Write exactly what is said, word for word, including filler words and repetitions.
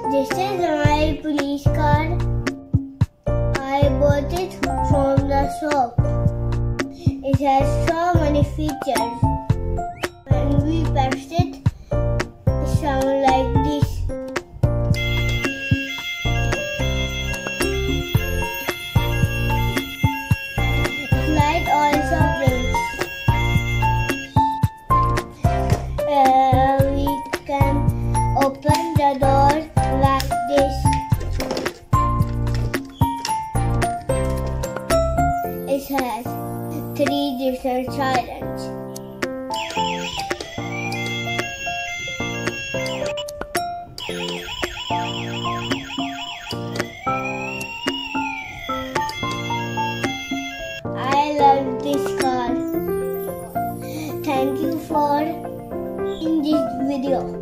This is my police car. I bought it from the shop. It has so many features. When we press it, it sounds like this. Light also blinks. Uh, we can open the door like this. It has three different sirens. I love this car. Thank you for in this video.